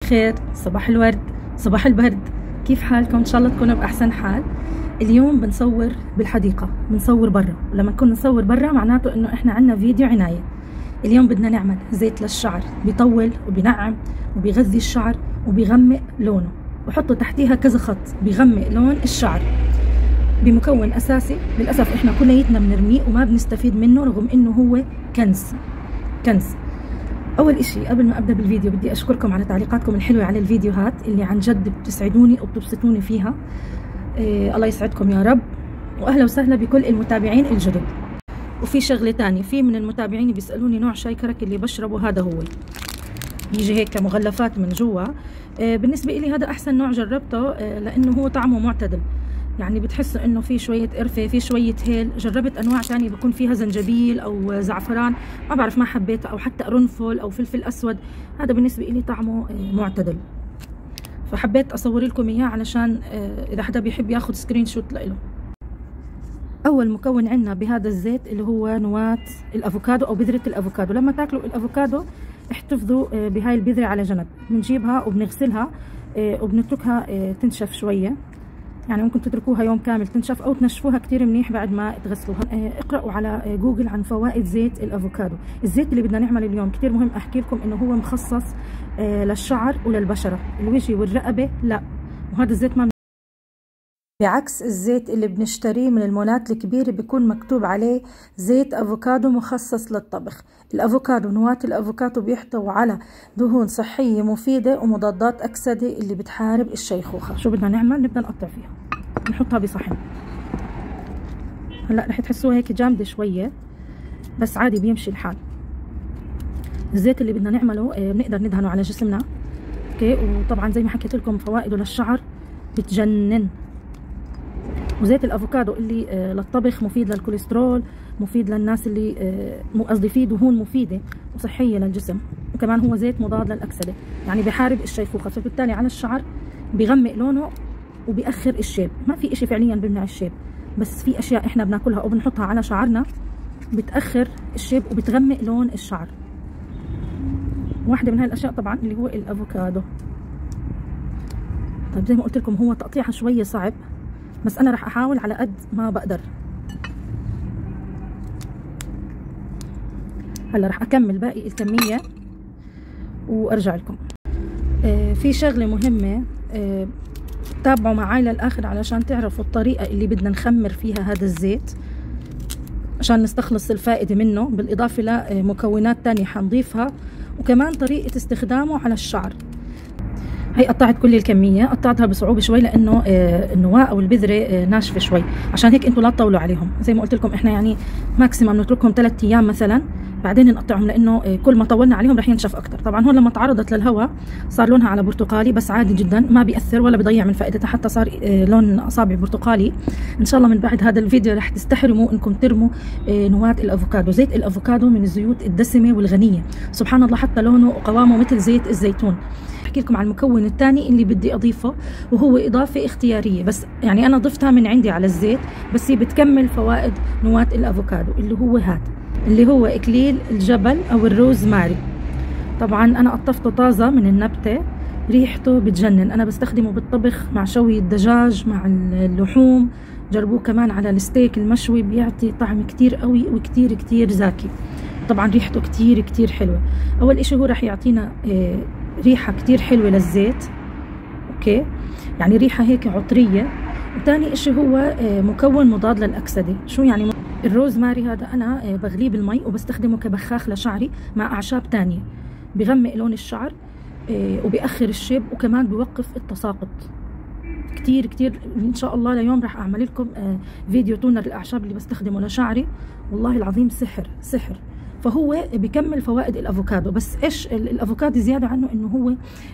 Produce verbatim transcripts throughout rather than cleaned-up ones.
الخير، صباح الورد، صباح البرد. كيف حالكم؟ ان شاء الله تكونوا باحسن حال. اليوم بنصور بالحديقه، بنصور برا، ولما نكون نصور برا معناته انه احنا عندنا فيديو عنايه. اليوم بدنا نعمل زيت للشعر بيطول وبينعم وبيغذي الشعر وبيغمق لونه، وحطوا تحتيها كذا خط بيغمق لون الشعر، بمكون اساسي للاسف احنا كليتنا بنرميه وما بنستفيد منه، رغم انه هو كنز كنز. اول اشي قبل ما ابدا بالفيديو بدي اشكركم على تعليقاتكم الحلوه على الفيديوهات اللي عن جد بتسعدوني وبتبسطوني فيها. إيه الله يسعدكم يا رب، واهلا وسهلا بكل المتابعين الجدد. وفي شغله ثانيه، في من المتابعين بيسالوني نوع شاي كرك اللي بشربه هذا هو بيجي هيك كمغلفات من جوا. إيه بالنسبه لي هذا احسن نوع جربته، إيه لانه هو طعمه معتدل، يعني بتحس انه في شويه قرفه، في شويه هيل. جربت انواع ثانيه بكون فيها زنجبيل او زعفران، ما بعرف ما حبيتها، او حتى قرنفل او فلفل اسود. هذا بالنسبه لي طعمه معتدل، فحبيت اصور لكم اياه علشان اذا حدا بيحب ياخذ سكرين شوت له. اول مكون عندنا بهذا الزيت اللي هو نواة الافوكادو او بذره الافوكادو. لما تاكلوا الافوكادو احتفظوا بهاي البذره على جنب، بنجيبها وبنغسلها وبنتركها تنشف شويه، يعني ممكن تتركوها يوم كامل تنشف او تنشفوها كتير منيح بعد ما تغسلوها. اقرأوا على جوجل عن فوائد زيت الافوكادو. الزيت اللي بدنا نعمله اليوم كتير مهم، احكي لكم انه هو مخصص للشعر وللبشره، الوجه والرقبه لا، وهذا الزيت ما بعكس الزيت اللي بنشتريه من المولات الكبيره بيكون مكتوب عليه زيت افوكادو مخصص للطبخ. الافوكادو، نواة الافوكادو بيحتوي على دهون صحيه مفيده ومضادات اكسده اللي بتحارب الشيخوخه. شو بدنا نعمل؟ نبدا نقطع فيها، نحطها بصحن. هلا رح تحسوها هيك جامده شويه، بس عادي بيمشي الحال. الزيت اللي بدنا نعمله بنقدر ندهنه على جسمنا، اوكي. وطبعا زي ما حكيت لكم فوائده للشعر بتجنن. وزيت الافوكادو اللي للطبخ مفيد للكوليسترول، مفيد للناس اللي قصدي فيه دهون مفيده وصحيه للجسم، وكمان هو زيت مضاد للاكسده، يعني بحارب الشيخوخه، فبالتالي على الشعر بيغمق لونه وبيأخر الشيب. ما في اشي فعليا بيمنع الشيب، بس في اشياء احنا بناكلها او بنحطها على شعرنا بتأخر الشيب وبتغمق لون الشعر. واحده من هاي الاشياء طبعا اللي هو الافوكادو. طيب زي ما قلت لكم هو تقطيعها شويه صعب، بس انا رح احاول على قد ما بقدر. هلا رح اكمل باقي الكميه وارجع لكم. آه في شغله مهمه، آه تابعوا معي للاخر علشان تعرفوا الطريقه اللي بدنا نخمر فيها هذا الزيت عشان نستخلص الفائده منه، بالاضافه لمكونات ثانيه حنضيفها، وكمان طريقه استخدامه على الشعر. هي قطعت كل الكميه، قطعتها بصعوبه شوي لانه النواه او البذره ناشفه شوي، عشان هيك انتم لا تطولوا عليهم. زي ما قلت لكم احنا يعني ماكسيمم نتركهم ثلاث ايام مثلا، بعدين نقطعهم، لانه كل ما طولنا عليهم رح ينشف اكثر. طبعا هون لما تعرضت للهواء صار لونها على برتقالي، بس عادي جدا ما بيأثر ولا بيضيع من فائدتها، حتى صار لون اصابع برتقالي. ان شاء الله من بعد هذا الفيديو رح تستحرموا انكم ترموا نواة الافوكادو. زيت الافوكادو من الزيوت الدسمه والغنيه، سبحان الله، حتى لونه وقوامه مثل زيت الزيتون. احكي لكم عن المكون الثاني اللي بدي اضيفه، وهو اضافه اختياريه، بس يعني انا ضفتها من عندي على الزيت، بس هي بتكمل فوائد نواة الافوكادو، اللي هو هذا اللي هو اكليل الجبل او الروزماري. طبعا انا قطفته طازه من النبته، ريحته بتجنن. انا بستخدمه بالطبخ مع شوي الدجاج، مع اللحوم، جربوه كمان على الستيك المشوي، بيعطي طعم كتير قوي وكتير كتير زاكي. طبعا ريحته كتير كتير حلوه. اول اشي هو راح يعطينا إيه ريحه كتير حلوه للزيت، اوكي، يعني ريحه هيك عطريه. وثاني اشي هو مكون مضاد للاكسده. شو يعني؟ الروزماري هذا انا بغليه بالمي وبستخدمه كبخاخ لشعري مع اعشاب ثانيه، بغمق لون الشعر وبيأخر الشيب، وكمان بيوقف التساقط. كتير كتير ان شاء الله ليوم راح اعمل لكم فيديو تونر الاعشاب اللي بستخدمه لشعري، والله العظيم سحر سحر. فهو بيكمل فوائد الافوكادو، بس ايش الافوكادو زياده عنه انه هو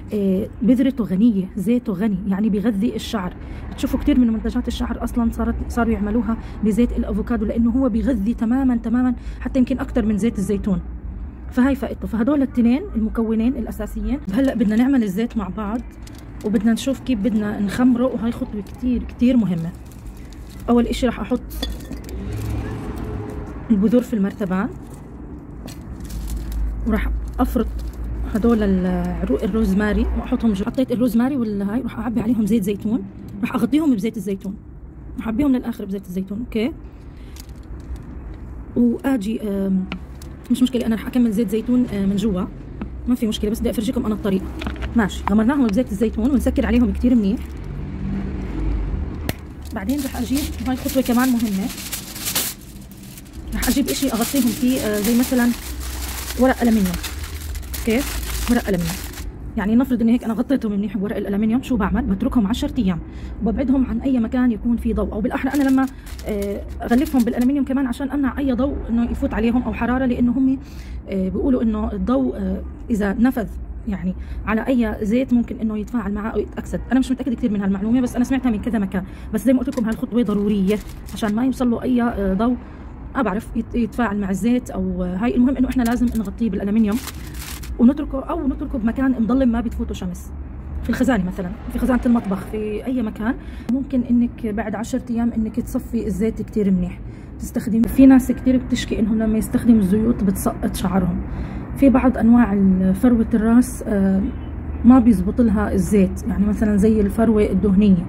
بذرته غنيه، زيته غني، يعني بيغذي الشعر. بتشوفوا كثير من منتجات الشعر اصلا صارت صاروا يعملوها بزيت الافوكادو، لانه هو بيغذي تماما تماما، حتى يمكن اكثر من زيت الزيتون. فهي فائدته. فهدول الاثنين المكونين الاساسيين. هلا بدنا نعمل الزيت مع بعض، وبدنا نشوف كيف بدنا نخمره، وهي خطوه كثير كثير مهمه. اول اشي راح احط البذور في المرتبان، وراح افرط هدول عروق الروزماري واحطهم جوا. حطيت الروزماري والهاي، راح اعبي عليهم زيت زيتون، راح اغطيهم بزيت الزيتون، راح اعبيهم للاخر بزيت الزيتون. اوكي، واجي مش مشكله، انا راح اكمل زيت زيتون من جوا، ما في مشكله، بس بدي افرجيكم انا الطريقه. ماشي، غمرناهم بزيت الزيتون ونسكر عليهم كثير منيح. بعدين رح اجيب، هاي خطوه كمان مهمه، رح اجيب اشي اغطيهم فيه زي مثلا ورق الومنيوم. اوكي، ورق الومنيوم، يعني نفرض اني هيك انا غطيتهم منيح بورق الالومنيوم، شو بعمل؟ بتركهم عشرة ايام وببعدهم عن اي مكان يكون فيه ضوء، او بالاحرى انا لما اغلفهم بالالومنيوم كمان عشان امنع اي ضوء انه يفوت عليهم او حراره، لانه هم بيقولوا انه الضوء اذا نفذ يعني على اي زيت ممكن انه يتفاعل معه او يتاكسد. انا مش متاكده كثير من هالمعلومه، بس انا سمعتها من كذا مكان، بس زي ما قلت لكم هالخطوه ضروريه عشان ما يوصل له اي ضوء ما بعرف يتفاعل مع الزيت او هاي. المهم انه احنا لازم نغطيه بالالومنيوم ونتركه، او نتركه بمكان مظلم ما بتفوته شمس، في الخزانه مثلا، في خزانه المطبخ، في اي مكان. ممكن انك بعد عشرة ايام انك تصفي الزيت كثير منيح تستخدم. في ناس كثير بتشكي انهم لما يستخدموا الزيوت بتسقط شعرهم. في بعض انواع فروه الراس ما بيزبط لها الزيت، يعني مثلا زي الفروه الدهنيه،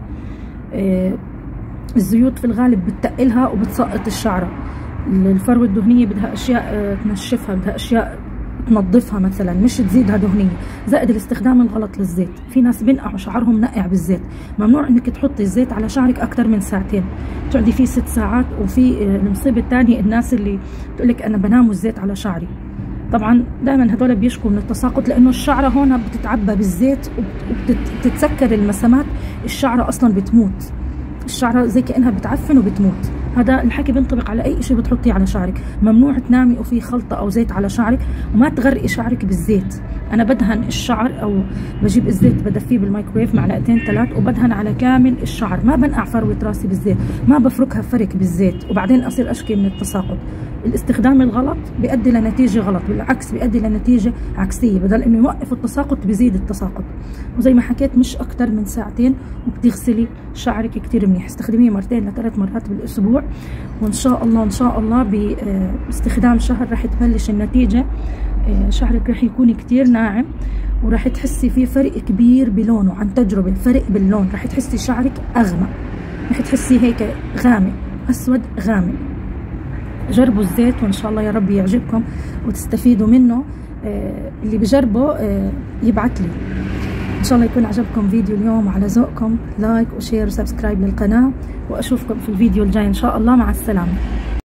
الزيوت في الغالب بتقلها وبتسقط الشعره. الفروه الدهنيه بدها اشياء تنشفها، بدها اشياء تنظفها مثلا، مش تزيدها دهنيه، زائد الاستخدام الغلط للزيت. في ناس بنقعوا شعرهم نقع بالزيت. ممنوع انك تحطي الزيت على شعرك اكثر من ساعتين، تقعدي فيه ست ساعات. وفي المصيبه الثانيه الناس اللي بتقول لك انا بنام والزيت على شعري، طبعا دائما هدول بيشكوا من التساقط، لانه الشعره هون بتتعبى بالزيت وبتتسكر المسامات، الشعره اصلا بتموت، الشعره زي كانها بتعفن وبتموت. هذا الحكي بينطبق على اي شيء بتحطيه على شعرك. ممنوع تنامي وفي خلطه او زيت على شعرك، وما تغرقي شعرك بالزيت. انا بدهن الشعر او بجيب الزيت بدفيه بالمايكرويف معلقتين ثلاث وبدهن على كامل الشعر، ما بنقع فروه راسي بالزيت، ما بفركها فرك بالزيت وبعدين اصير اشكي من التساقط. الاستخدام الغلط بيؤدي لنتيجه غلط، بالعكس بيؤدي لنتيجه عكسيه، بدل انه يوقف التساقط بيزيد التساقط. وزي ما حكيت مش اكثر من ساعتين وبتغسلي شعرك كثير منيح. استخدميه مرتين لثلاث مرات بالاسبوع، وان شاء الله ان شاء الله باستخدام شهر رح تبلش النتيجه. شعرك رح يكون كثير ناعم ورح تحسي فيه فرق كبير بلونه، عن تجربه فرق باللون. رح تحسي شعرك اغمق، رح تحسي هيك غامق، اسود غامق. جربوا الزيت وان شاء الله يا رب يعجبكم وتستفيدوا منه. اللي بجربه يبعت لي. ان شاء الله يكون عجبكم فيديو اليوم، وعلى ذوقكم لايك وشير وسبسكرايب للقناه، واشوفكم في الفيديو الجاي ان شاء الله. مع السلامه.